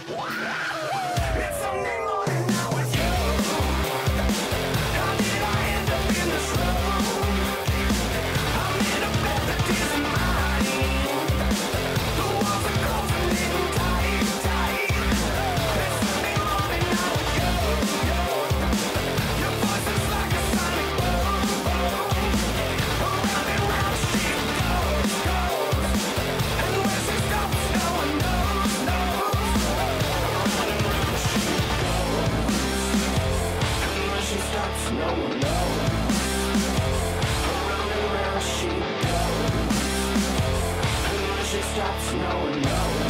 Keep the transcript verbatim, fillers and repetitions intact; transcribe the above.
It's Sunday morning now with you. How did I end up in this room? I'm in a bed that isn't mine. The walls are closing in tight, tight. It's Sunday morning now with you. Your voice is like a sonic boom, boom. Around and round she goes, goes. And where she stops, no one knows, knows. Around and round she goes. And where she stops, no one knows. Around and round she goes. And where she stops, no one knows.